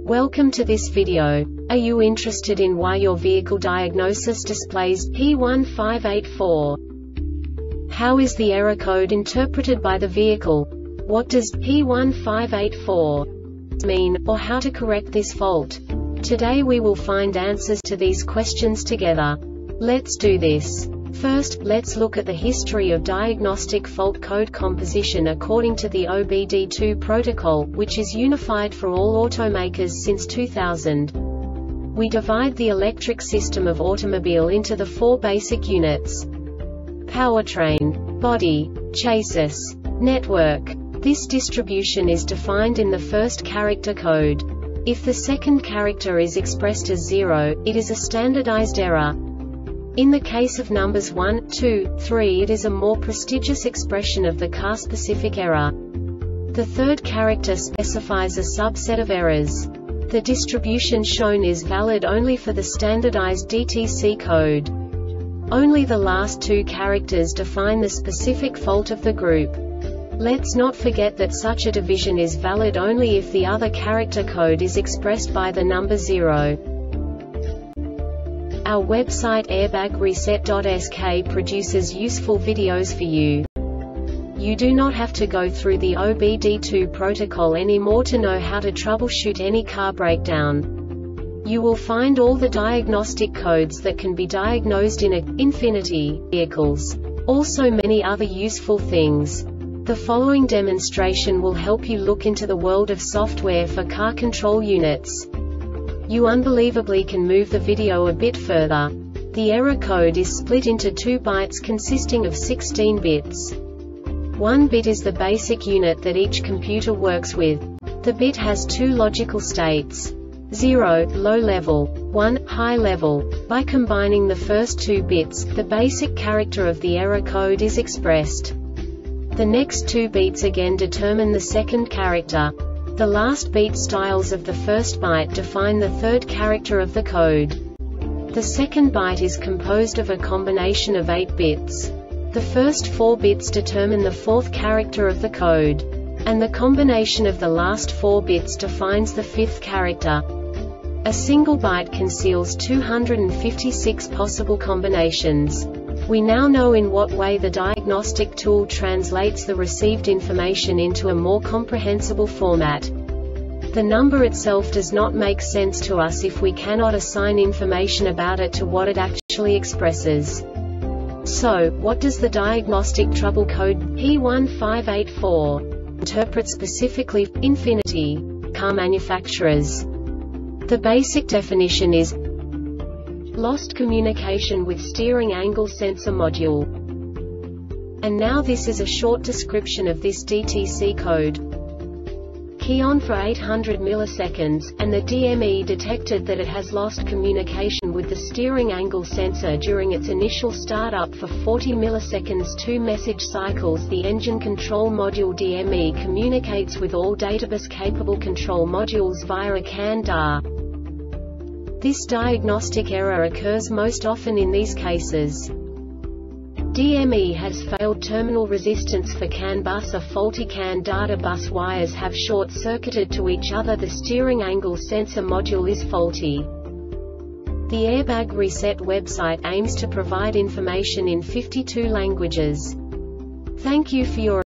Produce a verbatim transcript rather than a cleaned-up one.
Welcome to this video. Are you interested in why your vehicle diagnosis displays P one five eight four? How is the error code interpreted by the vehicle? What does P one five eight four mean, or how to correct this fault? Today we will find answers to these questions together. Let's do this. First, let's look at the history of diagnostic fault code composition according to the O B D two protocol, which is unified for all automakers since two thousand. We divide the electric system of automobile into the four basic units: powertrain, body, chassis, network. This distribution is defined in the first character code. If the second character is expressed as zero, it is a standardized error. In the case of numbers one, two, three, it is a more prestigious expression of the car-specific error. The third character specifies a subset of errors. The distribution shown is valid only for the standardized D T C code. Only the last two characters define the specific fault of the group. Let's not forget that such a division is valid only if the other character code is expressed by the number zero. Our website airbag reset dot S K produces useful videos for you. You do not have to go through the O B D two protocol anymore to know how to troubleshoot any car breakdown. You will find all the diagnostic codes that can be diagnosed in a Infiniti vehicles. Also many other useful things. The following demonstration will help you look into the world of software for car control units. You unbelievably can move the video a bit further. The error code is split into two bytes consisting of sixteen bits. One bit is the basic unit that each computer works with. The bit has two logical states: zero, low level, one, high level. By combining the first two bits, the basic character of the error code is expressed. The next two bits again determine the second character. The last beat styles of the first byte define the third character of the code. The second byte is composed of a combination of eight bits. The first four bits determine the fourth character of the code. And the combination of the last four bits defines the fifth character. A single byte conceals two hundred fifty-six possible combinations. We now know in what way the diagnostic tool translates the received information into a more comprehensible format. The number itself does not make sense to us if we cannot assign information about it to what it actually expresses. So, what does the diagnostic trouble code P one five eight four interpret specifically for Infiniti car manufacturers? The basic definition is lost communication with steering angle sensor module. And now this is a short description of this D T C code. Key on for eight hundred milliseconds, and the D M E detected that it has lost communication with the steering angle sensor during its initial startup for forty milliseconds. Two message cycles. The engine control module D M E communicates with all databus-capable control modules via a C A N D A. This diagnostic error occurs most often in these cases: D M E has failed terminal resistance for C A N bus, a faulty C A N data bus wires have short-circuited to each other, the steering angle sensor module is faulty. The Airbag Reset website aims to provide information in fifty-two languages. Thank you for your